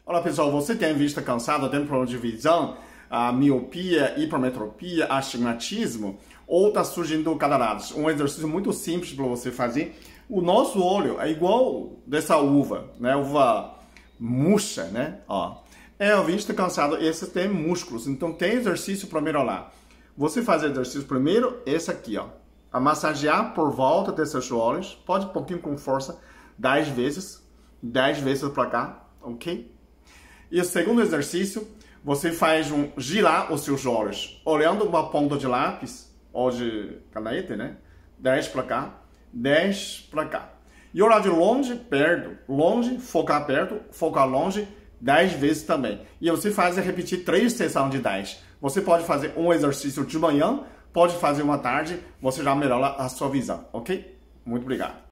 Olá pessoal, você tem vista cansada, tem problema de visão, a miopia, hipermetropia, astigmatismo ou está surgindo cataratas? Um exercício muito simples para você fazer. O nosso olho é igual dessa uva, né? Uva murcha, né? Ó, é a vista cansada, esse tem músculos, então tem exercício para melhorar. Você faz exercício primeiro, esse aqui, ó. A massagear por volta desses olhos, pode um pouquinho com força, 10 vezes para cá, ok? E o segundo exercício, você faz girar os seus olhos, olhando uma ponta de lápis, ou de caneta, né? 10 para cá, 10 para cá. E olhar de longe, perto, longe, focar perto, focar longe, 10 vezes também. E você faz repetir 3 sessões de 10. Você pode fazer um exercício de manhã, pode fazer uma tarde, você já melhora a sua visão, ok? Muito obrigado.